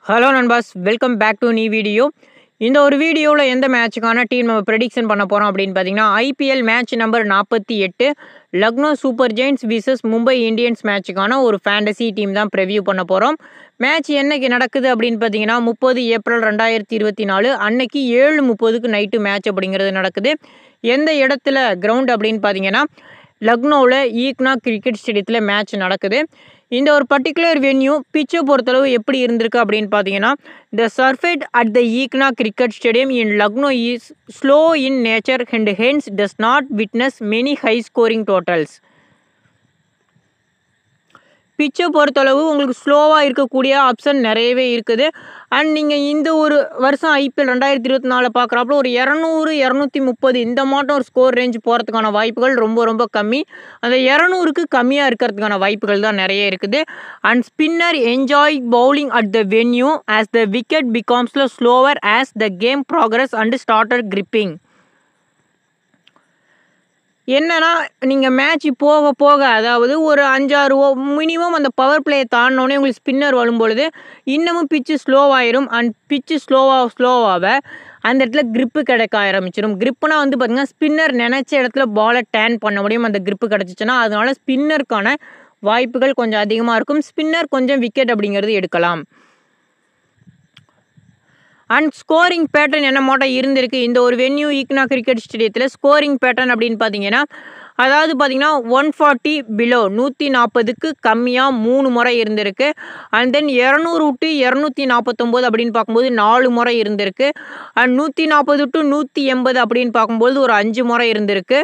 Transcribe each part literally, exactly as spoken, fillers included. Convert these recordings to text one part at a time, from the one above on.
Hello நண்பாஸ், welcome back to new video. இந்த ஒரு வீடியோவில் எந்த மேட்சுக்கான டீம் நம்ம ப்ரெடிக்ஷன் பண்ண போகிறோம் அப்படின்னு பார்த்தீங்கன்னா, ஐபிஎல் மேட்ச் நம்பர் நாற்பத்தி எட்டு Lucknow super giants versus Mumbai Indians மேட்சுக்கான ஒரு ஃபேண்டசி டீம் தான் ப்ரிவ்யூ பண்ண போகிறோம். மேட்ச் என்னைக்கு நடக்குது அப்படின்னு பார்த்தீங்கன்னா, முப்பது ஏப்ரல் ரெண்டாயிரத்தி இருபத்தி நாலு அன்னைக்கு ஏழு முப்பதுக்கு நைட்டு மேட்ச் அப்படிங்கிறது நடக்குது. எந்த இடத்துல கிரவுண்ட் அப்படின்னு பார்த்தீங்கன்னா, லக்னோவில் ஈக்னா கிரிக்கெட் ஸ்டேடியத்தில் மேட்ச் நடக்குது. இந்த ஒரு பர்டிகுலர் வென்யூ பிச்சை பொறுத்தளவு எப்படி இருந்திருக்கு அப்படின்னு பார்த்தீங்கன்னா, the surface at the Ekana cricket stadium in Lucknow is slow in nature and hence does not witness many high scoring totals. பிச்சை பொறுத்தளவு உங்களுக்கு ஸ்லோவாக இருக்கக்கூடிய ஆப்ஷன் நிறையவே இருக்குது. அண்ட் நீங்கள் இந்த ஒரு வருஷம் ஐபிஎல் ரெண்டாயிரத்தி இருபத்தி நாலு பார்க்குறாப்புல ஒரு இரநூறு இரநூத்தி முப்பது இந்த மாட்டம் ஒரு ஸ்கோர் ரேஞ்ச் போகிறதுக்கான வாய்ப்புகள் ரொம்ப ரொம்ப கம்மி. அந்த இரநூறுக்கு கம்மியாக இருக்கிறதுக்கான வாய்ப்புகள் தான் நிறைய இருக்குது. And spinner enjoy bowling at the venue as the wicket becomes slower as the game progress and started gripping. என்னன்னா, நீங்கள் மேட்ச் போக போக அதாவது ஒரு அஞ்சாறு ஓ மினிமம் அந்த பவர் பிளேயை தாண்டினோடனே உங்களுக்கு ஸ்பின்னர் வரும்பொழுது இன்னமும் பிச்சு ஸ்லோவாயிரும். அண்ட் பிச்சு ஸ்லோவாக ஸ்லோவாக அந்த இடத்துல கிரிப்பு கிடைக்க ஆரம்பிச்சிடும். கிரிப்புனா வந்து பார்த்திங்கன்னா, ஸ்பின்னர் நினச்ச இடத்துல பாலை டேன் பண்ண முடியும் அந்த கிரிப்பு கிடச்சிச்சின்னா. அதனால ஸ்பின்னருக்கான வாய்ப்புகள் கொஞ்சம் அதிகமாக இருக்கும். ஸ்பின்னர் கொஞ்சம் விக்கெட் அப்படிங்கிறது எடுக்கலாம். அண்ட் ஸ்கோரிங் பேட்டர்ன் என்ன மாட்டம் இருந்திருக்கு இந்த ஒரு வென்யூ ஈக்னா கிரிக்கெட் ஸ்டேடியத்தில். ஸ்கோரிங் பேட்டர்ன் அப்படின்னு பார்த்தீங்கன்னா, அதாவது பார்த்தீங்கன்னா ஒன் ஃபார்ட்டி பிலோ நூற்றி நாற்பதுக்கு கம்மியாக மூணு முறை இருந்திருக்கு. அண்ட் தென் இரநூறு டு இரநூத்தி நாற்பத்தொம்போது அப்படின்னு பார்க்கும்போது நாலு முறை இருந்திருக்கு. அண்ட் நூற்றி நாற்பது டு நூற்றி எண்பது அப்படின்னு பார்க்கும்போது ஒரு அஞ்சு முறை இருந்திருக்கு.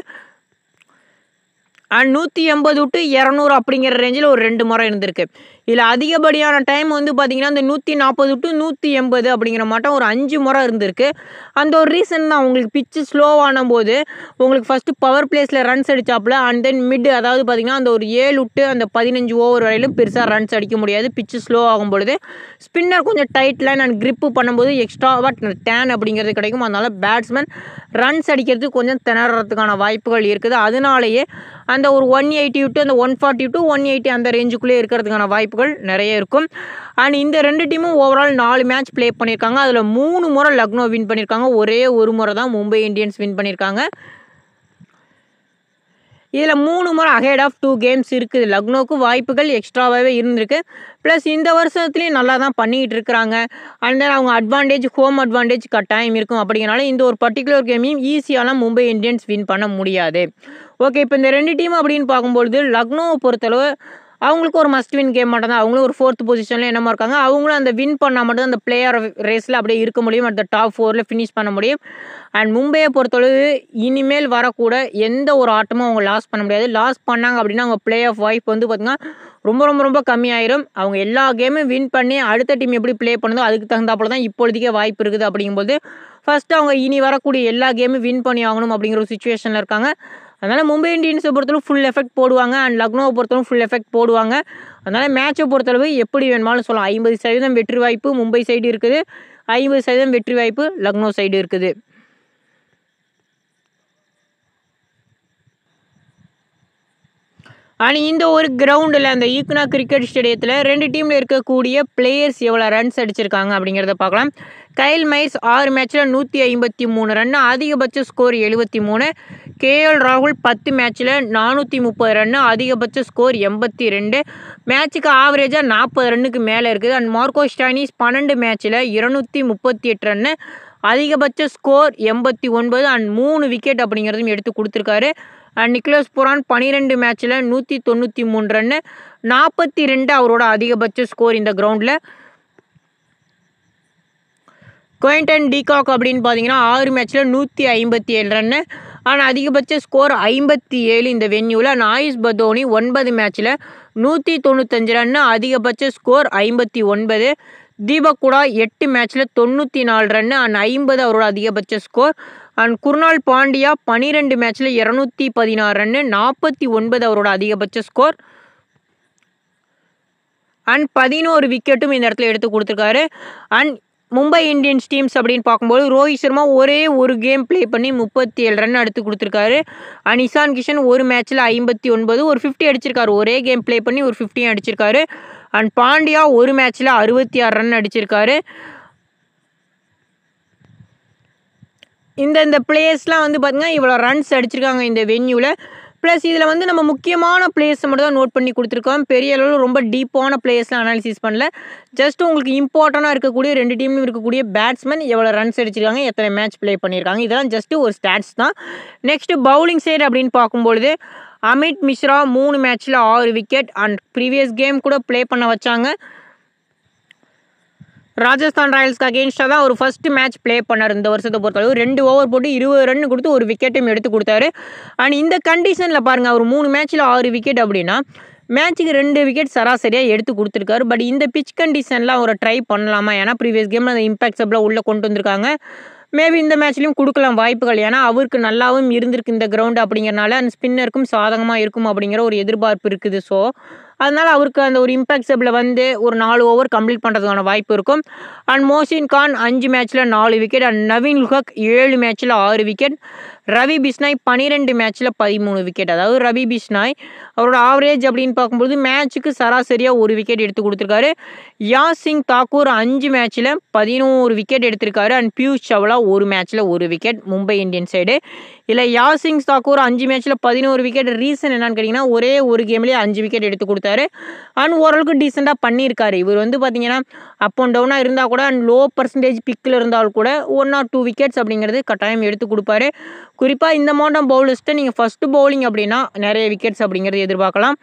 அண்ட் நூற்றி எண்பது டு இரநூறு அப்படிங்கிற ரேஞ்சில் ஒரு ரெண்டு முறை இருந்திருக்கு. இதில் அதிகப்படியான டைம் வந்து பார்த்திங்கன்னா இந்த நூற்றி நாற்பது டு நூற்றி எண்பது அப்படிங்கிற மாட்டம் ஒரு அஞ்சு முறை இருந்திருக்கு. அந்த ஒரு ரீசன் தான் உங்களுக்கு பிச்சு ஸ்லோவான போது உங்களுக்கு ஃபஸ்ட்டு பவர் பிளேஸில் ரன்ஸ் அடித்தாப்புல அண்ட் தென் மிட் அதாவது பார்த்திங்கன்னா அந்த ஒரு ஏழு விட்டு அந்த பதினஞ்சு ஓவர் வரையிலும் பெருசாக ரன்ஸ் அடிக்க முடியாது பிச்சு ஸ்லோ ஆகும் பொழுது. ஸ்பின்னர் கொஞ்சம் டைட் லைன் அண்ட் கிரிப்பு பண்ணும்போது எக்ஸ்ட்ராவாக டேன் அப்படிங்கிறது கிடைக்கும். அதனால் பேட்ஸ்மேன் ரன்ஸ் அடிக்கிறதுக்கு கொஞ்சம் திணறதுக்கான வாய்ப்புகள் இருக்குது. அதனாலேயே அந்த ஒரு ஒன் எயிட்டி விட்டு அந்த one forty to one eighty அந்த ரேஞ்சுக்குள்ளே இருக்கிறதுக்கான வாய்ப்புகள் நிறைய இருக்கும். அண்ட் இந்த ரெண்டு டீமும் ஓவரால் நாலு மேட்ச் ப்ளே பண்ணியிருக்காங்க. அதில் மூணு முறை லக்னோ வின் பண்ணியிருக்காங்க. ஒரே ஒரு முறை தான் மும்பை இந்தியன்ஸ் வின் பண்ணியிருக்காங்க. இதில் மூணு முறை அஹெட் ஆஃப் டூ கேம்ஸ் இருக்குது. லக்னோவுக்கு வாய்ப்புகள் எக்ஸ்ட்ராவாகவே இருந்திருக்கு. ப்ளஸ் இந்த வருஷத்துலேயும் நல்லா தான் பண்ணிக்கிட்டு இருக்கிறாங்க. அண்ட் தென் அவங்க அட்வான்டேஜ் ஹோம் அட்வான்டேஜ் கட்டாயம் இருக்கும். அப்படிங்கிறனால இந்த ஒரு பர்டிகுலர் கேமையும் ஈஸியாலாம் மும்பை இந்தியன்ஸ் வின் பண்ண முடியாது. ஓகே, இப்போ இந்த ரெண்டு டீம் அப்படின்னு பார்க்கும்பொழுது லக்னோவை பொறுத்தளவு அவங்களுக்கு ஒரு மஸ்ட் வின் கேம் மட்டும் தான். அவங்களும் ஒரு ஃபோர்த் பொசிஷனில் என்னமா இருக்காங்க. அவங்களும் அந்த வின் பண்ணால் மட்டும் அந்த பிளேயர் ரேஸில் அப்படியே இருக்க முடியும். அந்த டாப் ஃபோரில் ஃபினிஷ் பண்ண முடியும். அண்ட் மும்பையை பொறுத்தளவு இனிமேல் வரக்கூட எந்த ஒரு ஆட்டமும் அவங்க லாஸ் பண்ண முடியாது. லாஸ் பண்ணாங்க அப்படின்னா அவங்க பிளே ஆஃப் வாய்ப்பு வந்து பார்த்திங்கன்னா ரொம்ப ரொம்ப ரொம்ப கம்மியாயிரும். அவங்க எல்லா கேமும் வின் பண்ணி அடுத்த டீம் எப்படி ப்ளே பண்ணுதோ அதுக்கு தகுந்தாப்புல தான் இப்பொழுதுக்கே வாய்ப்பு இருக்குது. அப்படிங்கும்போது ஃபஸ்ட்டு அவங்க இனி வரக்கூடிய எல்லா கேமும் வின் பண்ணி ஆகணும் அப்படிங்கிற ஒரு சுச்சுவேஷனில் இருக்காங்க. அதனால் மும்பை இந்தியன்ஸை பொறுத்தளவு ஃபுல் எஃபெக்ட் போடுவாங்க. அண்ட் லக்னோவை பொறுத்தளவு ஃபுல் எஃபெக்ட் போடுவாங்க. அதனால் மேட்சை பொறுத்தளவு எப்படி வேணுமாலும் சொல்லலாம். ஐம்பது சதவீதம் வெற்றி வாய்ப்பு மும்பை சைடு இருக்குது. ஐம்பது சதவீதம் வெற்றி வாய்ப்பு லக்னோ சைடு இருக்குது. ஆனால் இந்த ஒரு கிரவுண்டில் அந்த ஈக்னா கிரிக்கெட் ஸ்டேடியத்தில் ரெண்டு டீமில் இருக்கக்கூடிய பிளேயர்ஸ் எவ்வளோ ரன்ஸ் அடிச்சிருக்காங்க அப்படிங்கிறத பார்க்கலாம். கைல் மைஸ் ஆறு மேட்ச்சில் நூற்றி ஐம்பத்தி மூணு ரன்னு, அதிகபட்ச ஸ்கோர் எழுபத்தி மூணு. கேஎல் ராகுல் பத்து மேட்ச்சில் நானூற்றி முப்பது ரன்னு, அதிகபட்ச ஸ்கோர் எண்பத்தி ரெண்டு. மேட்சுக்கு ஆவரேஜாக நாற்பது ரன்னுக்கு மேலே இருக்குது. அண்ட் மார்க்கோ ஸ்டானிஸ் பன்னெண்டு மேட்ச்சில் இருநூற்றி முப்பத்தி எட்டு ரன்னு, அதிகபட்ச ஸ்கோர் எண்பத்தி ஒன்பது. அண்ட் மூணு விக்கெட் அப்படிங்கிறதையும் எடுத்து கொடுத்துருக்காரு. அண்ட் நிக்கோலஸ் புரான் பன்னிரெண்டு மேட்ச்சில் நூற்றி தொண்ணூற்றி மூணு ரன்னு, நாற்பத்தி ரெண்டு அவரோட அதிகபட்ச ஸ்கோர் இந்த கிரவுண்டில். குவிண்டன் டிகாக் அப்படின்னு பார்த்தீங்கன்னா ஆறு மேட்ச்சில் நூற்றி ஐம்பத்தி ஏழு ரன்னு, ஆனால் அதிகபட்ச ஸ்கோர் ஐம்பத்தி ஏழு இந்த வென்யூவில். அண்ட் ஆயுஷ் பதோனி ஒன்பது மேட்ச்சில் நூற்றி தொண்ணூத்தஞ்சு ரன்னு, அதிகபட்ச ஸ்கோர் ஐம்பத்தி ஒன்பது. தீபக் குடா எட்டு மேட்ச்சில் தொண்ணூற்றி நாலு ரன்னு அண்ட் ஐம்பது அவரோட அதிகபட்ச ஸ்கோர். அண்ட் குர்னால் பாண்டியா பன்னிரெண்டு மேட்ச்சில் இரநூத்தி பதினாறு ரன்னு, நாற்பத்தி ஒன்பது அவரோட அதிகபட்ச ஸ்கோர். அண்ட் பதினோரு விக்கெட்டும் இந்த இடத்துல எடுத்து கொடுத்துருக்காரு. அண்ட் மும்பை இந்தியன்ஸ் டீம்ஸ் அப்படின்னு பார்க்கும்போது ரோஹித் சர்மா ஒரே ஒரு கேம் ப்ளே பண்ணி முப்பத்தி ஏழு ரன் எடுத்து கொடுத்துருக்காரு. அண்ட் இஷான் கிஷன் ஒரு மேட்ச்சில் ஐம்பத்தி ஒன்பது ஒரு ஃபிஃப்டி அடிச்சிருக்காரு. ஒரே கேம் ப்ளே பண்ணி ஒரு ஃபிஃப்டியும் அடிச்சிருக்காரு. அண்ட் பாண்டியா ஒரு மேட்ச்சில் அறுபத்தி ஆறு ரன் அடிச்சிருக்காரு. இந்த இந்த பிளேயர்ஸ்லாம் வந்து பார்த்திங்கன்னா இவ்வளோ ரன்ஸ் அடிச்சிருக்காங்க இந்த வென்யூவில். ப்ளஸ் இதில் வந்து நம்ம முக்கியமான பிளேயர்ஸை மட்டும் தான் நோட் பண்ணி கொடுத்துருக்கோம். பெரிய அளவில் ரொம்ப டீப்பான பிளேயர்ஸ்லாம் அனாலிசிஸ் பண்ணல. ஜஸ்ட் உங்களுக்கு இம்பார்ட்டண்ட்டாக இருக்கக்கூடிய ரெண்டு டீம்லையும் இருக்கக்கூடிய பேட்ஸ்மேன் எவ்வளோ ரன்ஸ் அடிச்சிருக்காங்க, எத்தனை மேட்ச் ப்ளே பண்ணியிருக்காங்க, இதெல்லாம் ஜஸ்ட்டு ஒரு ஸ்டாட்ஸ் தான். நெக்ஸ்ட்டு பவுலிங் சைடு அப்படின்னு பார்க்கும்பொழுது அமித் மிஸ்ரா மூணு மேட்ச்சில் ஆறு விக்கெட் அண்ட் ப்ரீவியஸ் கேம் கூட ப்ளே பண்ண வச்சாங்க. ராஜஸ்தான் ராயல்ஸ்க்கு அகேன்ஸ்டாக தான் ஒரு ஃபஸ்ட்டு மேட்ச் ப்ளே பண்ணார் இந்த வருஷத்தை பொறுத்தளவு. ரெண்டு ஓவர் போட்டு இருபது ரன் கொடுத்து ஒரு விக்கெட்டும் எடுத்து கொடுத்தாரு. அண்ட் இந்த கண்டிஷனில் பாருங்கள், அவர் மூணு மேட்ச்சில் ஆறு விக்கெட் அப்படின்னா மேட்ச்சுக்கு ரெண்டு விக்கெட் சராசரியாக எடுத்து கொடுத்துருக்காரு. பட் இந்த பிச் கண்டிஷனில் அவரை ட்ரை பண்ணலாமா? ஏன்னா ப்ரீவியஸ் கேமில் அந்த இம்பாக்ட் சப்லாம் உள்ளே கொண்டு வந்திருக்காங்க. மேபி இந்த மேட்ச்லையும் கொடுக்கலாம் வாய்ப்புகள். ஏன்னா அவருக்கு நல்லாவும் இருந்திருக்கு இந்த கிரவுண்டு அப்படிங்கிறனால அந்த ஸ்பின்னருக்கும் சாதகமாக இருக்கும் அப்படிங்கிற ஒரு எதிர்பார்ப்பு இருக்குது. ஸோ அதனால் அவருக்கு அந்த ஒரு இம்பாக்ட் சப்பில் வந்து ஒரு நாலு ஓவர் கம்ப்ளீட் பண்ணுறதுக்கான வாய்ப்பு இருக்கும். அண்ட் மோசின் கான் அஞ்சு மேட்ச்சில் நாலு விக்கெட் அண்ட் நவீன் உல்ஹக் ஏழு மேட்ச்சில் ஆறு விக்கெட். ரவி பிஷ்னாய் பன்னிரெண்டு மேட்ச்சில் பதிமூணு விக்கெட். அதாவது ரவி பிஷ்னாய் அவரோட ஆவரேஜ் அப்படின்னு பார்க்கும்போது மேட்ச்சுக்கு சராசரியாக ஒரு விக்கெட் எடுத்து கொடுத்துருக்காரு. யாசிங் தாக்கூர் அஞ்சு மேட்ச்சில் பதினோரு விக்கெட் எடுத்திருக்காரு. அண்ட் பியூஷ் சாவ்லா ஒரு மேட்ச்சில் ஒரு விக்கெட் மும்பை இந்தியன்ஸ் சைடு. இல்லை யாசிங் தாக்கூர் அஞ்சு மேட்ச்சில் பதினோரு விக்கெட். ரீசன் என்னன்னு கேட்டிங்கன்னா ஒரே ஒரு கேம்லேயே அஞ்சு விக்கெட் எடுத்து கொடுத்தாரு. அண்ட் ஓரளவுக்கு டீசெண்டாக பண்ணியிருக்காரு. இவர் வந்து பார்த்தீங்கன்னா அப் அண்ட் டவுனாக இருந்தால் கூட அண்ட் லோ பர்சன்டேஜ் பிக்கில் இருந்தால் கூட ஒன் ஆர் டூ விக்கெட்ஸ் அப்படிங்கிறது கட்டாயம் எடுத்து கொடுப்பாரு. குறிப்பாக இந்த மாட்டம் பவுலர்ஸ்ட்டை நீங்கள் ஃபஸ்ட்டு பவுலிங் அப்படின்னா நிறைய விக்கெட்ஸ் அப்படிங்கிறது எதிர்பார்க்கலாம்.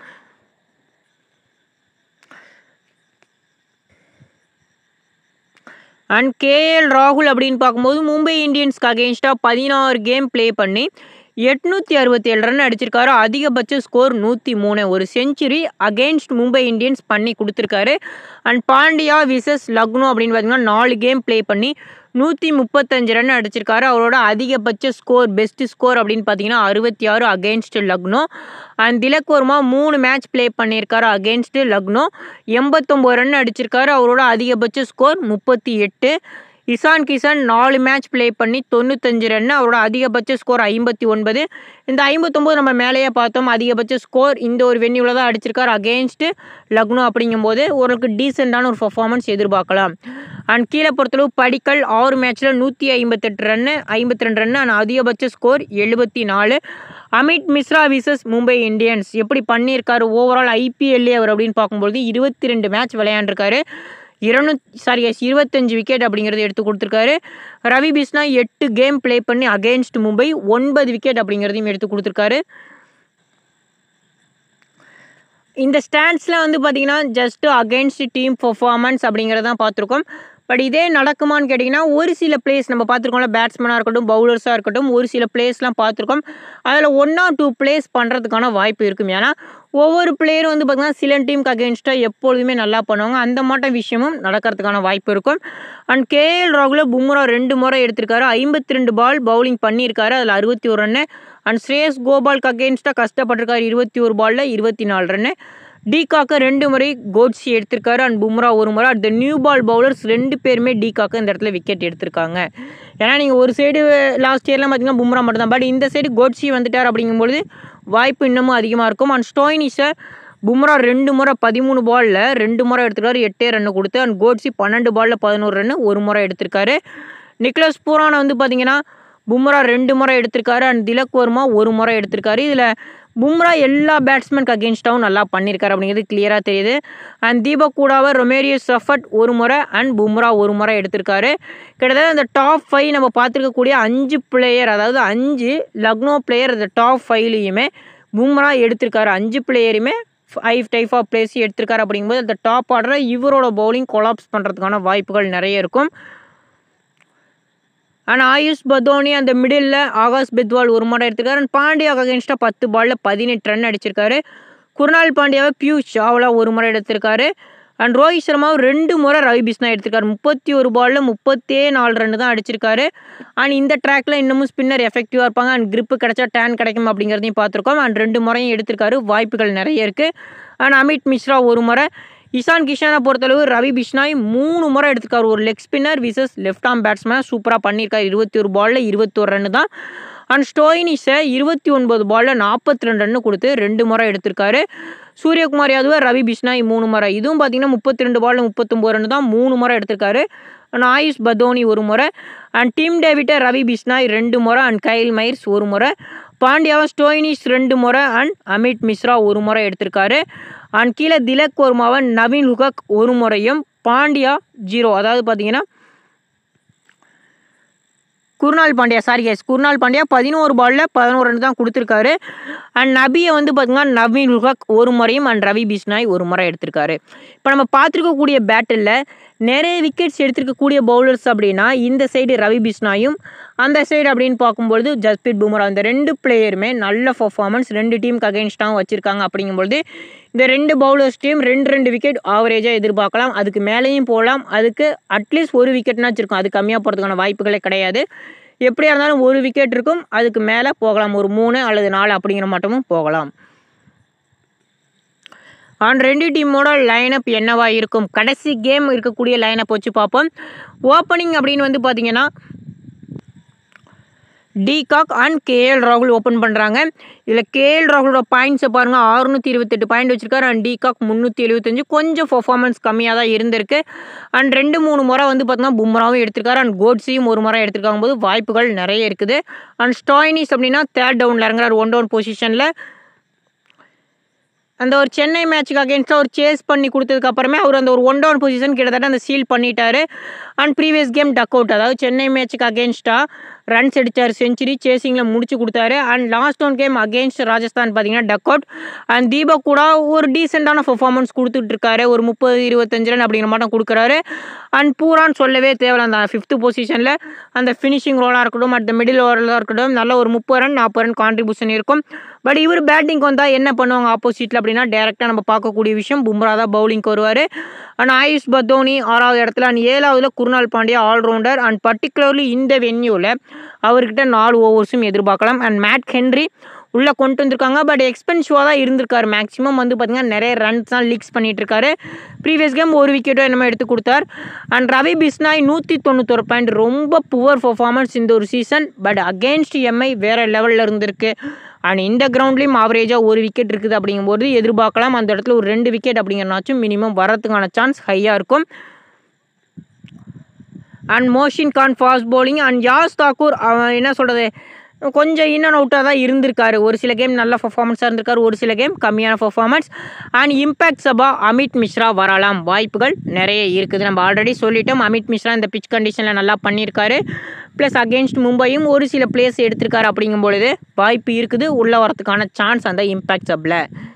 அண்ட் கேஎல் ராகுல் அப்படின்னு பார்க்கும்போது மும்பை இந்தியன்ஸ்க்கு அகேன்ஸ்டாக பதினாறு கேம் ப்ளே பண்ணி எட்நூற்றி அறுபத்தி ஏழு ரன் அடிச்சிருக்காரு. அதிகபட்ச ஸ்கோர் நூற்றி மூணு. ஒரு செஞ்சுரி அகெயின்ஸ்ட் மும்பை இந்தியன்ஸ் பண்ணி கொடுத்துருக்காரு. அண்ட் பாண்டியா விசஸ் லக்னோ அப்படின்னு பார்த்தீங்கன்னா நாலு கேம் ப்ளே பண்ணி நூற்றி முப்பத்தஞ்சு ரன் அடிச்சிருக்காரு. அவரோட அதிகபட்ச ஸ்கோர் பெஸ்ட் ஸ்கோர் அப்படின்னு பார்த்தீங்கன்னா அறுபத்தி ஆறு அகெயின்ஸ்ட் லக்னோ. அண்ட் திலக் வர்மா மூணு மேட்ச் ப்ளே பண்ணியிருக்காரு அகெயின்ஸ்ட் லக்னோ. எண்பத்தொம்போது ரன் அடிச்சிருக்காரு. அவரோட அதிகபட்ச ஸ்கோர் முப்பத்தி எட்டு. இசான் கிஷன் நாலு மேட்ச் ப்ளே பண்ணி தொண்ணூத்தஞ்சு ரன். அவரோட அதிகபட்ச ஸ்கோர் ஐம்பத்தி ஒன்பது. இந்த ஐம்பத்தொம்போது நம்ம மேலேயே பார்த்தோம். அதிகபட்ச ஸ்கோர் இந்த ஒரு வென்யூவில் தான் அடிச்சிருக்காரு அகெயின்ஸ்ட் லக்னோ. அப்படிங்கும்போது ஓரளவுக்கு டீசெண்டான ஒரு பர்ஃபார்மன்ஸ் எதிர்பார்க்கலாம். அண்ட் கீழே பொறுத்தளவு படிக்கல் ஆறு மேட்ச்சில் நூற்றி ஐம்பத்தெட்டு ரன்னு ஐம்பத்தி ரெண்டு ரன்னு அண்ட் அதிகபட்ச ஸ்கோர் எழுபத்தி நாலு. அமித் மிஸ்ரா விசஸ் மும்பை இந்தியன்ஸ் எப்படி பண்ணியிருக்காரு ஓவரால் ஐபிஎல்லே அவர் அப்படின்னு பார்க்கும்போது இருபத்தி ரெண்டு மேட்ச் விளையாண்டுருக்காரு. இருநூத்தி சாரி இருபத்தஞ்சு விக்கெட் அப்படிங்கிறது எடுத்து கொடுத்துருக்காரு. ரவி பிஷ்னாய் எட்டு கேம் ப்ளே பண்ணி அகெயின்ஸ்ட் மும்பை ஒன்பது விக்கெட் அப்படிங்கிறதையும் எடுத்து கொடுத்துருக்காரு. இந்த ஸ்டாண்ட்ஸில் வந்து பார்த்திங்கன்னா ஜஸ்ட்டு அகெயின்ஸ்ட் டீம் பர்ஃபார்மன்ஸ் அப்படிங்கிறதான் பார்த்துருக்கோம். பட் இதே நடக்குமான்னு கேட்டிங்கன்னா ஒரு சில பிளேஸ் நம்ம பார்த்துருக்கோம்ல, பேட்ஸ்மேனாக இருக்கட்டும் பவுலர்ஸாக இருக்கட்டும் ஒரு சில பிளேஸ்லாம் பார்த்துருக்கோம். அதில் ஒன் ஆர் டூ பிளேஸ் பண்ணுறதுக்கான வாய்ப்பு இருக்கும். ஏன்னா ஒவ்வொரு பிளேயரும் வந்து பார்த்திங்கன்னா சில டீமுக்கு அகெயின்ஸ்டாக எப்பொழுதுமே நல்லா பண்ணுவாங்க. அந்த மாட்ட விஷயமும் நடக்கிறதுக்கான வாய்ப்பு இருக்கும். அண்ட் கேஎல் ராகுல பும்ரா ரெண்டு முறை எடுத்திருக்காரு. ஐம்பத்தி ரெண்டு பால் பவுலிங் பண்ணியிருக்காரு. அதில் அறுபத்தி ஒரு ரன்னு. அண்ட் ஸ்ரேயஸ் கோபாலுக்கு அகெயின்ஸ்டாக கஷ்டப்பட்டிருக்காரு. இருபத்தி ஒரு பாலில் இருபத்தி நாலு ரன்னு. டிகாக்கு ரெண்டு முறை கோட்ஸி எடுத்திருக்காரு. அண்ட் பும்ரா ஒரு முறை. அந்த நியூ பால் பவுலர்ஸ் ரெண்டு பேருமே டிகாக்கு இந்த இடத்துல விக்கெட் எடுத்திருக்காங்க. ஏன்னா நீங்கள் ஒரு சைடு லாஸ்ட் இயர்லாம் பார்த்தீங்கன்னா பும்ரா மட்டும் தான். பட் இந்த சைடு கோட்ஸி வந்துட்டார் அப்படிங்கும்பொழுது வாய்ப்பு இன்னமும் அதிகமாக இருக்கும். அண்ட் ஸ்டோயினிஸை பும்ரா ரெண்டு முறை பதிமூணு பாலில் ரெண்டு முறை எடுத்திருக்காரு. எட்டே ரன்னு கொடுத்து. அண்ட் கோட்ஸி பன்னெண்டு பாலில் பதினோரு ரன்னு ஒரு முறை எடுத்திருக்காரு. நிக்லஸ் பூரானை வந்து பார்த்தீங்கன்னா பும்ரா ரெண்டு முறை எடுத்திருக்காரு. அண்ட் திலக் வர்மா ஒரு முறை எடுத்திருக்காரு. இதில் பும்ரா எல்லா பேட்ஸ்மேனுக்கு அகெயின்ஸ்டாகவும் நல்லா பண்ணியிருக்காரு அப்படிங்கிறது கிளியராக தெரியுது. அண்ட் தீபக் கூடாவை ரொமேரியஸ் சஃபட் ஒரு முறை அண்ட் பும்ரா ஒரு முறை எடுத்திருக்காரு. கிட்டத்தட்ட அந்த டாப் ஃபைவ் நம்ம பார்த்துருக்கக்கூடிய அஞ்சு பிளேயர், அதாவது அஞ்சு லக்னோ பிளேயர் அந்த டாப் ஃபைவ்லையுமே பும்ரா எடுத்திருக்காரு. அஞ்சு பிளேயருமே ஃபைவ் டைப் ஆஃப் பிளேஸ் எடுத்திருக்காரு. அப்படிங்கும்போது அந்த டாப் ஆர்டரை இவரோட பவுலிங் கொலாப்ஸ் பண்ணுறதுக்கான வாய்ப்புகள் நிறைய இருக்கும். அண்ட் ஆயுஷ் பதோனி அந்த மிடில் ஆகாஷ் பெத்வால் ஒரு முறை எடுத்திருக்காரு. அண்ட் பாண்டியாவுக்கு அகேன்ஸ்டாக பத்து பாலில் பதினெட்டு ரன் அடிச்சிருக்காரு. குர்னால் பாண்டியாவை பியூஷ் சாவ்லா ஒரு முறை எடுத்திருக்காரு. அண்ட் ரோஹித் சர்மாவும் ரெண்டு முறை ரவி பிஷ்னாய் எடுத்திருக்காரு. முப்பத்தி ஒரு பாலில் முப்பத்தே நாலு ரன் தான் அடிச்சிருக்காரு. அண்ட் இந்த ட்ராக்ல இன்னமும் ஸ்பின்னர் எஃபெக்டிவாக இருப்பாங்க. அண்ட் கிரிப்பு கிடைச்சா டேன் கிடைக்கும் அப்படிங்கிறதையும் பார்த்துருக்கோம். அண்ட் ரெண்டு முறையும் எடுத்திருக்காரு. வாய்ப்புகள் நிறைய இருக்குது. அண்ட் அமித் மிஸ்ரா ஒரு முறை. இசான் கிஷனை பொறுத்தளவு ரவி பிஷ்னாய் மூணு முறை எடுத்துக்காரு. ஒரு leg spinner versus left arm batsman சூப்பராக பண்ணியிருக்காரு. இருபத்தி ஒரு பாலில் இருபத்தோரு ரன்னு தான். அண்ட் ஸ்டோயினிஸை இருபத்தி ஒன்பது பாலில் நாற்பத்தி ரெண்டு ரன்னு கொடுத்து ரெண்டு முறை எடுத்திருக்காரு. சூரியகுமார் யாதவ், ரவி பிஷ்னாய் மூணு முறை. இதுவும் பார்த்தீங்கன்னா முப்பத்தி ரெண்டு பாலில் முப்பத்தொம்பது ரன் தான் மூணு முறை எடுத்திருக்காரு. அண்ட் ஆயுஷ் பதோனி ஒரு முறை. அண்ட் டீம் டேவிட்டை ரவி பிஷ்னாய் ரெண்டு முறை. அண்ட் கைல் மைர்ஸ் ஒரு முறை. பாண்டியாவை ஸ்டோயினிஸ் ரெண்டு முறை. அண்ட் அமித் மிஸ்ரா ஒரு முறை எடுத்திருக்காரு. அண்ட் கீழே திலக் வர்மாவை நவீன் உல்ஹக் ஒரு முறையும், பாண்டியா ஜீரோ. அதாவது பார்த்தீங்கன்னா குருநாள் பாண்டியா சாரி கேஸ் குருநாள் பாண்டியா பதினோரு பாலில் பதினோரு ரன் தான் கொடுத்துருக்காரு. அண்ட் நபியை வந்து பார்த்தீங்கன்னா நவீன் உல்ஹக் ஒரு முறையும் அண்ட் ரவி பிஷ்னாய் ஒரு முறை எடுத்திருக்காரு. இப்போ நம்ம பார்த்துருக்கக்கூடிய பேட்டில் நிறைய விக்கெட்ஸ் எடுத்திருக்கக்கூடிய பவுலர்ஸ் அப்படின்னா இந்த சைடு ரவி பிஷ்னாயும், அந்த சைடு அப்படின்னு பார்க்கும்பொழுது ஜஸ்பிரீத் பும்ரா. இந்த ரெண்டு பிளேயருமே நல்ல பர்ஃபார்மன்ஸ் ரெண்டு டீமுக்கு அகெயின்ஸ்டாகவும் வச்சுருக்காங்க. அப்படிங்கும்பொழுது இந்த ரெண்டு பவுலர்ஸ் டீம் ரெண்டு ரெண்டு விக்கெட் ஆவரேஜாக எதிர்பார்க்கலாம். அதுக்கு மேலேயும் போகலாம். அதுக்கு அட்லீஸ்ட் ஒரு விக்கெட்னாச்சும் இருக்கும். அது கம்மியாக போகிறதுக்கான வாய்ப்புகளே கிடையாது. எப்படியா இருந்தாலும் ஒரு விக்கெட் இருக்கும். அதுக்கு மேலே போகலாம். ஒரு மூணு அல்லது நாலு அப்படிங்கிற மட்டுமும் போகலாம். அண்ட் ரெண்டு டீமோட லைனப் என்னவா இருக்கும், கடைசி கேம் இருக்கக்கூடிய லைனப் வச்சு பார்ப்போம். ஓப்பனிங் அப்படின்னு வந்து பார்த்தீங்கன்னா டிகாக் அண்ட் கேஎல் ராகுல் ஓப்பன் பண்ணுறாங்க. இதில் கேஎல் ராகுலோட பாயிண்ட்ஸை பாருங்கள், அறுநூற்றி இருபத்தெட்டு பாயிண்ட் வச்சுருக்காரு. அண்ட் டிகாக் முந்நூற்றி எழுபத்தஞ்சு. கொஞ்சம் பர்ஃபார்மன்ஸ் கம்மியாக தான் இருந்திருக்கு. அண்ட் ரெண்டு மூணு முறை வந்து பார்த்தீங்கன்னா பும்ராவும் எடுத்திருக்காரு. அண்ட் கோட்ஸியும் ஒரு முறை எடுத்திருக்காங்க போது வாய்ப்புகள் நிறைய இருக்குது. அண்ட் ஸ்டோயினிஸ் அப்படின்னா தேர்ட் டவுனில் இறங்குறாரு, ஒன் டவுன் பொசிஷனில். அந்த ஒரு சென்னை மேட்சுக்கு அகேன்ஸ்டாக ஒரு சேஸ் பண்ணி கொடுத்ததுக்கு அப்புறமே அவர் அந்த ஒரு ஒன் டவுன் பொசிஷன் கிட்டத்தட்ட அந்த சீல் பண்ணிட்டாரு. And previous game duck out. அதாவது சென்னை மேட்சுக்கு அகேன்ஸ்டாக ரன்ஸ் அடித்தார், செஞ்சுரி சேசிங்கில் முடிச்சு கொடுத்தாரு. And last one game against Rajasthan பார்த்தீங்கன்னா டக் அவுட். அண்ட் தீபக் கூட ஒரு டீசெண்டான பர்ஃபார்மன்ஸ் கொடுத்துட்டு இருக்காரு. ஒரு முப்பது இருபத்தஞ்சு ரன் அப்படிங்கிற மாட்டம் கொடுக்குறாரு. அண்ட் பூரான்னு சொல்லவே தேவையில்ல. அந்த ஃபிஃப்த்து பொசிஷனில் அந்த ஃபினிஷிங் ரோலாக இருக்கட்டும், அட் மிடில் ஓவரில் இருக்கட்டும், நல்ல ஒரு முப்பது ரன் நாற்பது ரன் கான்ட்ரிபியூஷன் இருக்கும். பட் இவர் பேட்டிங் வந்தால் என்ன பண்ணுவாங்க ஆப்போசிட்டில் அப்படின்னா டேரெக்டாக நம்ம பார்க்கக்கூடிய விஷயம் பும்ரா தான் பவுலிங்க்கு வருவார். அண்ட் ஆயுஷ் பதோனி ஆறாவது இடத்துல. அண்ட் ஏழாவதுல Krunal Pandya allrounder. And particularly இந்த வென்யூவில் அவர்கிட்ட நாலு ஓவர்ஸும் எதிர்பார்க்கலாம். அண்ட் மேட் ஹென்ரி உள்ளே கொண்டு வந்திருக்காங்க. பட் எக்ஸ்பென்சிவாக தான் இருந்திருக்காரு. மேக்ஸிமம் வந்து பார்த்திங்கன்னா நிறைய ரன்ஸ் தான் லீக்ஸ் பண்ணிகிட்டு இருக்காரு. ப்ரீவியஸ் கேம் ஒரு விக்கெட்டோ என்னமோ எடுத்து கொடுத்தார். அண்ட் ரவி பிஷ்னாய் நூற்றி தொண்ணூத்தொரு பாயிண்ட், ரொம்ப புவர் பர்ஃபார்மன்ஸ் இந்த ஒரு சீசன். பட் அகெயின்ஸ்ட் எம்ஐ வேறு லெவலில் இருந்திருக்கு. அண்ட் இந்த கிரவுண்ட்லேயும் ஆவரேஜாக ஒரு விக்கெட் இருக்குது. அப்படிங்கும்போது எதிர்பார்க்கலாம் அந்த இடத்துல ஒரு ரெண்டு விக்கெட் அப்படிங்கிறனாச்சும் மினிமம் வரதுக்கான சான்ஸ் ஹையாக இருக்கும். And Mohsin Khan fast bowling. And Yash Thakur என்ன சொல்கிறது கொஞ்சம் இன் அண்ட் அவுட்டாக தான் இருந்திருக்காரு. ஒரு சில கேம் நல்ல பர்ஃபார்மன்ஸாக இருந்திருக்காரு, ஒரு சில கேம் கம்மியான பர்ஃபார்மன்ஸ். அண்ட் இம்பேக்ட் சபா அமித் மிஸ்ரா வரலாம், வாய்ப்புகள் நிறைய இருக்குது. நம்ம ஆல்ரெடி சொல்லிட்டோம் அமித் மிஸ்ரா இந்த பிச் கண்டிஷனில் நல்லா பண்ணியிருக்காரு. ப்ளஸ் அகெயின்ஸ்ட் மும்பையும் ஒரு சில பிளேஸ் எடுத்திருக்காரு. அப்படிங்கும்பொழுது வாய்ப்பு இருக்குது உள்ளே வரதுக்கான சான்ஸ் அந்த இம்பேக்ட் சப்பில்.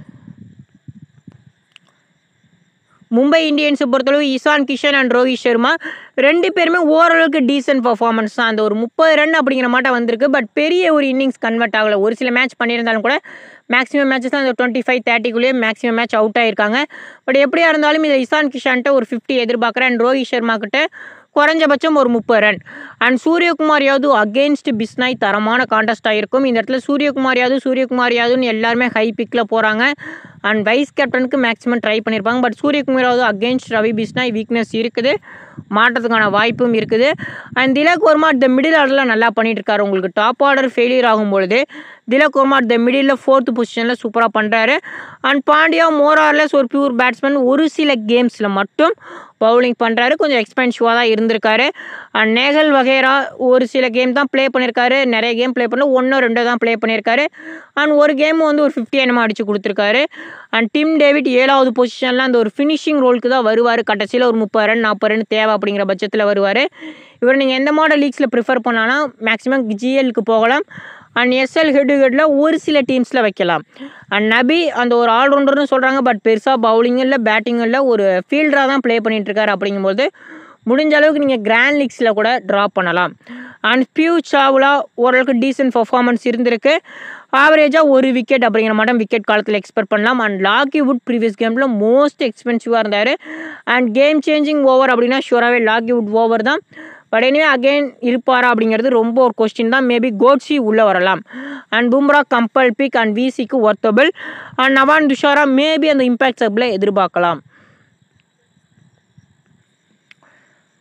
மும்பை இந்தியன்ஸை பொறுத்தளவு இசான் கிஷன் அண்ட் ரோஹித் சர்மா ரெண்டு பேருமே ஓரளவுக்கு டீசென்ட் பர்ஃபார்மன்ஸ் தான். அந்த ஒரு முப்பது ரன் அப்படிங்கிற மாட்டம் வந்திருக்கு. பட் பெரிய ஒரு இன்னிங்ஸ் கன்வெர்ட் ஆகலை. ஒரு சில மேட்ச் பண்ணியிருந்தாலும் கூட மேக்ஸிமம் மேட்சஸ் தான் அந்த டுவெண்ட்டி ஃபைவ் தேர்ட்டிக்குள்ளேயே மேக்ஸிமம் மேட்ச் அவுட் ஆகிருக்காங்க. பட் எப்படியா இருந்தாலும் இதில் இசான் கிஷான்ட்ட ஒரு ஃபிஃப்டி எதிர்பார்க்குறேன். அண்ட் ரோஹித் சர்மா கிட்ட குறைஞ்சபட்சம் ஒரு முப்பது ரன். அண்ட் சூரியகுமார் யாதவ் அகெயின்ஸ்ட் பிஷ்னாய் தரமான கான்டெஸ்ட்டாக இருக்கும். இந்த இடத்துல சூரியகுமார் யாதவ் சூரியகுமார் யாதவ்னு எல்லாருமே ஹை பிக்கில் போகிறாங்க. அண்ட் வைஸ் கேப்டனுக்கு மேக்ஸிமம் ட்ரை பண்ணியிருப்பாங்க. But Suryakumar Yadav against Ravi Bishnoi weakness இருக்குது, மாற்றத்துக்கான வாய்ப்பும் இருக்குது. And Tilak Varma the middle ஆர்டரில் நல்லா பண்ணிட்டு இருக்காரு. உங்களுக்கு டாப் ஆர்டர் ஃபெயிலியர் ஆகும்பொழுது Tilak Varma the middle fourth பொசிஷனில் சூப்பராக பண்ணுறாரு. அண்ட் பாண்டியா மோரார்லெஸ் ஒரு பியூர் பேட்ஸ்மேன், ஒரு சில கேம்ஸில் மட்டும் பவுலிங் பண்ணுறாரு. கொஞ்சம் எக்ஸ்பென்சிவாக தான் இருந்திருக்காரு. அண்ட் நேகல் வகேரா ஒரு சில கேம் தான் ப்ளே பண்ணியிருக்காரு. நிறைய கேம் ப்ளே பண்ணல, ஒன்றோ ரெண்டோ தான் ப்ளே பண்ணியிருக்காரு. அண்ட் ஒரு கேம் வந்து ஒரு ஃபிஃப்டி என்னமோ அடித்து கொடுத்துருக்காரு. அண்ட் டிம் டேவிட் ஏழாவது பொசிஷனில் அந்த ஒரு ஃபினிஷிங் ரோலுக்கு தான் வருவார். கடைசியில் ஒரு முப்பது ரன் நாற்பது ரன் தேவை அப்படிங்கிற பட்சத்தில் வருவார். இவர் நீங்கள் எந்த மாடல் லீக்ஸில் ப்ரிஃபர் பண்ணான்னா மேக்ஸிமம் ஜிஎலுக்கு போகலாம். அண்ட் எஸ்எல் ஹெட் டு ஹெட்டில் ஒரு சில டீம்ஸில் வைக்கலாம். அண்ட் நபி அந்த ஒரு ஆல்ரவுண்டர்னு சொல்கிறாங்க. பட் பெருசாக பவுலிங்கும் இல்லை பேட்டிங்கும் இல்லை, ஒரு ஃபீல்டராக தான் ப்ளே பண்ணிகிட்ருக்காரு. அப்படிங்கும்போது முடிஞ்ச அளவுக்கு நீங்கள் கிராண்ட் லீக்ஸில் கூட ட்ராப் பண்ணலாம். அண்ட் பியூ சாவ்லா ஓரளவுக்கு டீசென்ட் பர்ஃபார்மன்ஸ் இருந்திருக்கு. ஆவரேஜாக ஒரு விக்கெட் அப்படிங்கிற மாட்டம் விக்கெட் காலத்தில் எக்ஸ்பெக்ட் பண்ணலாம். அண்ட் லாக்கி வுட் ப்ரீவியஸ் கேமில் மோஸ்ட் எக்ஸ்பென்சிவாக இருந்தார். அண்ட் கேம் சேஞ்சிங் ஓவர் அப்படின்னா ஷூராகவே லாக்கி வுட் ஓவர் தான். பட் எனிவே அகெயின் இருப்பாரா அப்படிங்கிறது ரொம்ப ஒரு கொஸ்டின் தான். மேபி கோட்ஸி உள்ளே வரலாம். And Bumrah compulsory pick and விசிக்கு worthable. And Nuwan Thushara maybe அந்த இம்பேக்ட் சப்பில் எதிர்பார்க்கலாம்.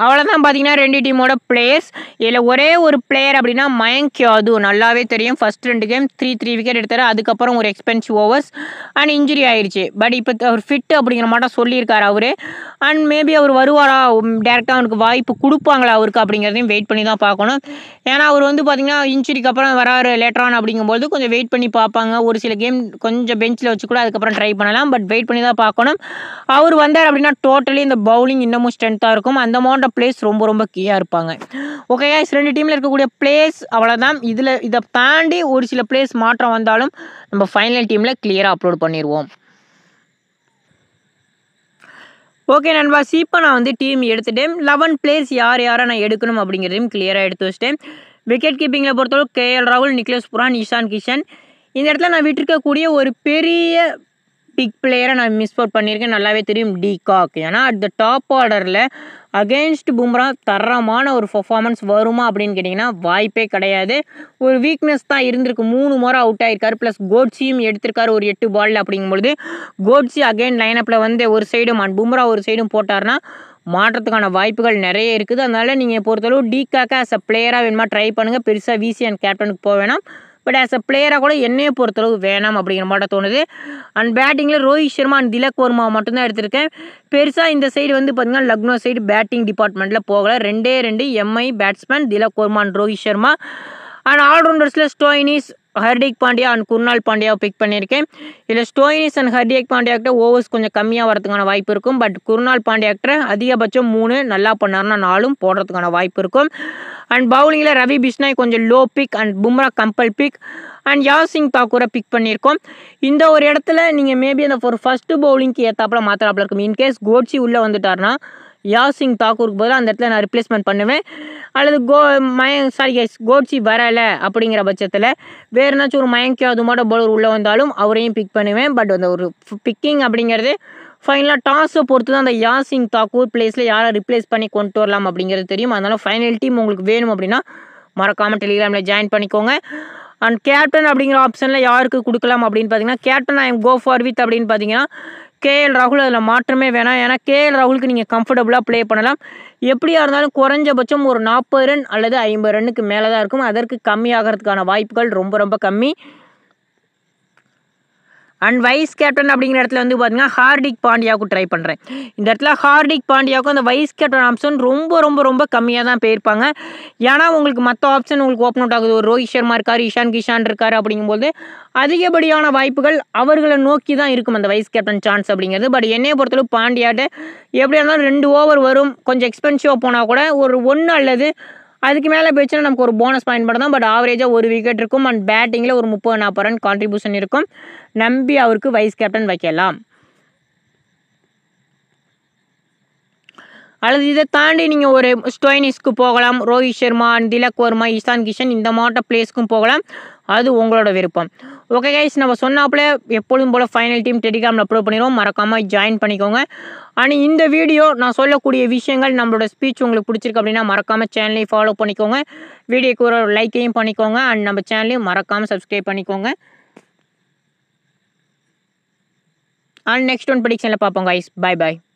அவ்வளோதான் பார்த்தீங்கன்னா ரெண்டு டீமோட பிளேயர்ஸ். இதில் ஒரே ஒரு பிளேயர் அப்படின்னா மயங்க் யாதவ் நல்லாவே தெரியும். ஃபர்ஸ்ட் ரெண்டு கேம் த்ரீ த்ரீ விக்கெட் எடுத்தார். அதுக்கப்புறம் ஒரு எக்ஸ்பென்சிவ் ஓவர்ஸ் அண்ட் இன்ஜுரி ஆயிடுச்சு. பட் இப்போ அவர் ஃபிட் அப்படிங்கிற மாட்டம் சொல்லியிருக்காரு அவர். அண்ட் மேபி அவர் வருவாரா, டேரெக்டாக அவனுக்கு வாய்ப்பு கொடுப்பாங்களா அவருக்கு அப்படிங்கிறதையும் வெயிட் பண்ணி தான் பார்க்கணும். ஏன்னா அவர் வந்து பார்த்தீங்கன்னா இன்ஜுரிக்கு அப்புறம் வராரு லேட்டரான் அப்படிங்கும்போது கொஞ்சம் வெயிட் பண்ணி பார்ப்பாங்க. ஒரு சில கேம் கொஞ்சம் பெஞ்சில் வச்சு கூட அதுக்கப்புறம் ட்ரை பண்ணலாம். பட் வெயிட் பண்ணி தான் பார்க்கணும். அவர் வந்தார் அப்படின்னா டோட்டலி இந்த பவுலிங் இன்னமும் ஸ்ட்ரென்த்தாக இருக்கும். அந்த அமௌண்ட் பிளேஸ் ரொம்ப ரொம்ப கீயாக இருப்பாங்க. ஓகே கைஸ், ரெண்டு டீமில் இருக்கக்கூடிய பிளேஸ் அவ்வளோதான். இதில் இதை தாண்டி ஒரு சில பிளேஸ் மாற்றம் வந்தாலும் நம்ம ஃபைனல் டீமில் கிளியராக அப்லோட் பண்ணிடுவோம். ஓகே நண்பாஸ், இப்போ நான் வந்து டீம் எடுத்துட்டேன். லெவன் பிளேயர்ஸ் யார் யாரை நான் எடுக்கணும் அப்படிங்கிறதையும் கிளியராக எடுத்து வச்சிட்டேன். விக்கெட் கீப்பிங்கில் பொறுத்தவரை கேஎல் ராகுல், நிக்லஸ் புரான், இஷான் கிஷன். இந்த இடத்துல நான் விட்டுருக்கக்கூடிய ஒரு பெரிய பிக் பிளேயரை நான் மிஸ் அவுட் பண்ணியிருக்கேன். நல்லாவே தெரியும், டி காக். ஏன்னா அட் த டாப் ஆர்டரில் அகெயின்ஸ்ட் பும்ரா தரமான ஒரு பர்ஃபார்மன்ஸ் வருமா அப்படின்னு கேட்டிங்கன்னா வாய்ப்பே கிடையாது. ஒரு வீக்னஸ் தான் இருந்திருக்கு. மூணு முறை அவுட் ஆகிருக்காரு. ப்ளஸ் கோட்ஸியும் எடுத்திருக்காரு ஒரு எட்டு பாலில். அப்படிங்கும்பொழுது கோட்ஸி அகைன் லைனப்பில் வந்து ஒரு சைடும் அண்ட் பும்ரா ஒரு சைடும் போட்டார்னா மாற்றத்துக்கான வாய்ப்புகள் நிறைய இருக்குது. அதனால் நீங்கள் பொறுத்தளவு டி காக்கை ஆஸ் அ பிளேயராக வேணுமா ட்ரை பண்ணுங்கள். பெருசாக விசி அண்ட் கேப்டனுக்கு போக வேணாம். பட் ஆஸ் அ பிளேயராக கூட என்னையே பொறுத்தளவு வேணாம் அப்படிங்கிற மாதிரி தோணுது. அண்ட் பேட்டிங்கில் ரோஹித் சர்மா அண்ட் திலக் வர்மா மட்டும்தான் எடுத்திருக்கேன். பெருசாக இந்த சைடு வந்து பார்த்திங்கன்னா லக்னோ சைடு பேட்டிங் டிபார்ட்மெண்ட்டில் போகலை. ரெண்டே ரெண்டு MI batsman Tilak Varma and Rohit Sharma. And ஆல்ரவுண்டர்ஸில் ஸ்டோயினிஸ், ஹர்திக் பாண்டியா அண்ட் குர்னால் பாண்டியாவை பிக் பண்ணியிருக்கேன். இதில் ஸ்டோயினிஸ் அண்ட் ஹர்திக் பாண்டியாக்கிட்ட ஓவர்ஸ் கொஞ்சம் கம்மியாக வரதுக்கான வாய்ப்பு இருக்கும். பட் குர்னால் பாண்டியாக்கிட்ட அதிகபட்சம் மூணு, நல்லா பண்ணார்னா நாலும் போடுறதுக்கான வாய்ப்பு இருக்கும். அண்ட் பவுலிங்கில் ரவி பிஷ்னாய் கொஞ்சம் low pick and Bumrah compulsory pick and யாசிங் தாக்கூரை பிக் பண்ணியிருக்கோம். இந்த ஒரு இடத்துல நீங்கள் மேபி அந்த ஒரு ஃபஸ்ட்டு பவுலிங்க்கு ஏற்றாப்புல மாத்திராப்புல இருக்கும். இன்கேஸ் கோட்ஸி உள்ளே வந்துட்டார்னா யாசிங் தாக்கூருக்கு பதிலாக அந்த இடத்துல நான் ரிப்ளேஸ்மெண்ட் பண்ணுவேன். அல்லது கோ மய சாரி கைஸ் கோட்ஸி வரலை அப்படிங்கிற பட்சத்தில் வேறு ஏதாச்சும் ஒரு மயங்க் யாதவ் மாட பவுலர் உள்ளே வந்தாலும் அவரையும் பிக் பண்ணுவேன். பட் அந்த ஒரு பிக்கிங் அப்படிங்கிறது ஃபைனலாக டாஸை பொறுத்து தான் அந்த யாசிங் தாக்கூர் பிளேஸில் யாரை ரிப்ளேஸ் பண்ணி கொண்டு வரலாம் அப்படிங்கிறது தெரியும். அதனால் ஃபைனல் டீம் உங்களுக்கு வேணும் அப்படின்னா மறக்காமல் டெலிகிராமில் ஜாயின் பண்ணிக்கோங்க. அண்ட் கேப்டன் அப்படிங்கிற ஆப்ஷனில் யாருக்கு கொடுக்கலாம் அப்படின்னு பார்த்தீங்கன்னா captain I am go for with அப்படின்னு பார்த்தீங்கன்னா கேஎல் ராகுல். அதில் மாற்றமே வேணாம். ஏன்னா கேஎல் ராகுலுக்கு நீங்கள் கம்ஃபர்டபுளாக ப்ளே பண்ணலாம். எப்படியா இருந்தாலும் குறைஞ்சபட்சம் ஒரு நாற்பது ரன் அல்லது ஐம்பது ரன்னுக்கு மேலே தான் இருக்கும். அதற்கு கம்மியாகிறதுக்கான வாய்ப்புகள் ரொம்ப ரொம்ப கம்மி. அண்ட் வைஸ் கேப்டன் அப்படிங்கிற இடத்துல வந்து பார்த்தீங்கன்னா ஹார்திக் பாண்டியாவுக்கு ட்ரை பண்ணுறேன். இந்த இடத்துல ஹார்திக் பாண்டியாவுக்கும் அந்த வைஸ் கேப்டன் ஆப்ஷன் ரொம்ப ரொம்ப ரொம்ப கம்மியாக தான் போயிருப்பாங்க. ஏன்னா உங்களுக்கு மற்ற ஆப்ஷன் உங்களுக்கு ஓப்பன் அவுட் ஆகுது. ஒரு ரோஹித் சர்மா இருக்கார், இஷான் கிஷான் இருக்கார். அப்படிங்கும்போது அதிகப்படியான வாய்ப்புகள் அவர்களை நோக்கி தான் இருக்கும் அந்த வைஸ் கேப்டன் சான்ஸ் அப்படிங்கிறது. பட் என்னையை பொறுத்தளவு பாண்டியாட்ட எப்படியா இருந்தாலும் ரெண்டு ஓவர் வரும். கொஞ்சம் எக்ஸ்பென்சிவாக போனால் கூட ஒரு ஒன்று அல்லது அதுக்கு மேலே போயிடுச்சுன்னா நமக்கு ஒரு போனஸ் பாயிண்ட் மட்டும் தான். பட் ஆவரேஜாக ஒரு விக்கெட் இருக்கும். அண்ட் பேட்டிங்கில் ஒரு முப்பது நாற்பது ரன் கான்ட்ரிபியூஷன் இருக்கும். நம்பி அவருக்கு வைஸ் கேப்டன் வைக்கலாம். அல்லது இதை தாண்டி நீங்கள் ஒரு ஸ்டோயினிஸ்க்கு போகலாம். ரோஹித் சர்மா அண்ட் திலக் வர்மா, இஷான் கிஷன் இந்த மாட்ட பிளேஸ்க்கும் போகலாம். அது உங்களோட விருப்பம். ஓகே கைஸ், நம்ம சொன்னாப்புல எப்பொழுதும் போல் ஃபைனல் டீம் டெலிகிராமில் அப்லோட் பண்ணிடுவோம். மறக்காமல் ஜாயின் பண்ணிக்கோங்க. அண்ட் இந்த வீடியோ நான் சொல்லக்கூடிய விஷயங்கள் நம்மளோட ஸ்பீச் உங்களுக்கு பிடிச்சிருக்கு அப்படின்னா மறக்காமல் சேனலையும் ஃபாலோ பண்ணிக்கோங்க. வீடியோக்கு ஒரு லைக்கையும் பண்ணிக்கோங்க. அண்ட் நம்ம சேனலையும் மறக்காமல் சப்ஸ்கிரைப் பண்ணிக்கோங்க. அண்ட் நெக்ஸ்ட் ஒன் ப்ரெடிக்ஷனில் பார்ப்போம் கைஸ். Bye bye.